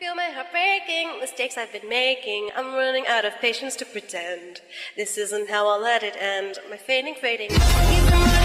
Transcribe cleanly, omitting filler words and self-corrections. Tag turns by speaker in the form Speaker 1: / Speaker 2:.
Speaker 1: Feel my heart breaking, mistakes I've been making. I'm running out of patience to pretend. This isn't how I'll let it end. My fading.